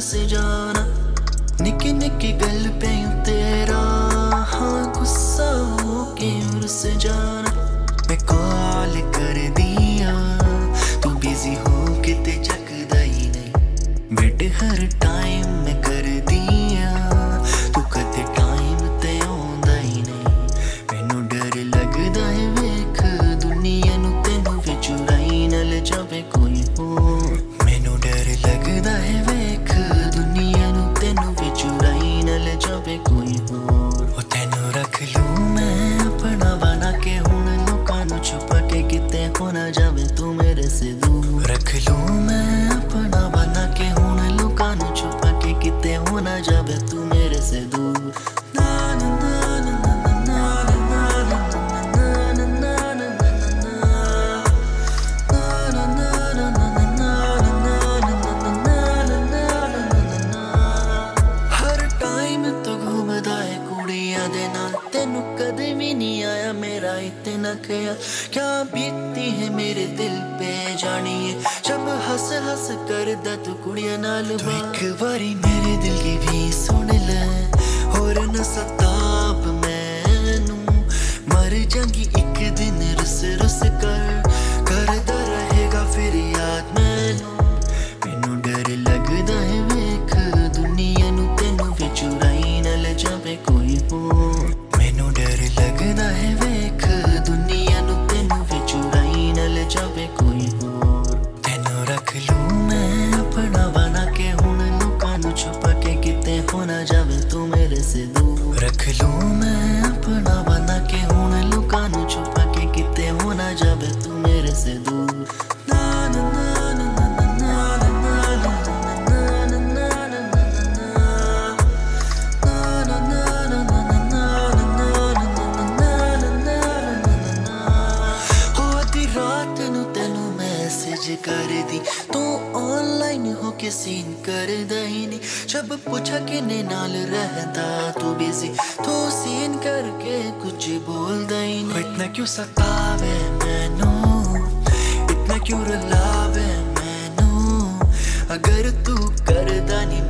रुस जाना। निकी निकी गल पे तेरा हाँ गुस्सा हो के रुस जाना। मैं कॉल कर दिया तू बिजी हो किते चकदा ही नहीं। वेट हर टाइम मैं कर दिया तू कदे टाइम ते आउंदा ही नहीं। मैनू डर लगदा है वेख दुनिया नू तेनू विच चुराई ना ले जावे कोई होर। मैनू डर लगदा है वेख दुनिया नू तेनू विच चुराई ना ले जावे कोई होर। ओ तेनू रख लूं मैं अपना बना के हुण लोकां नू छुपा के किते हो ना जावे तू मेरे से दूर। रख लूं मैं अपना बना के हुण लोकां नू छुपा के किते हो ना जावे तू मेरे से दूर। तेनू कदे भी नहीं आया मेरा इतना ख्याल। क्या बीतती है मेरे दिल पे जानिए जब हंस हंस कर दा तू कुड़िया नाल। तो एक बारी मेरे दिल की भी सुन ले और न सताप मैनू। मर जाऊंगी एक दिन रुस रुस करदा रहेगा फिर याद मैनू। मैनू डर लगदा है वेख दुनिया नू तेनू विच चुराई ना ले जावे कोई होर। मैनू डर लगदा है वेख दुनिया नू तेनू विच चुराई ना ले जावे कोई होर। तेनू रख लूं मैं अपना बना के हुण लोकां नू छुपा के किते हो ना जावे तू मेरे से दूर। रख लूं मैं अपना बना के हुण लोकां नू छुपा के किते हो ना जावे तू मेरे से दूर। ना ना ना ना कर दी तू ऑनलाइन होके सीन कर दहीनी। जब पूछा किने नाल रहता तू बिजी तू सीन करके कुछ बोल दहीनी। इतना क्यों सतावे मैनू इतना क्यों रुलावे मैनू। अगर तू करदा नहीं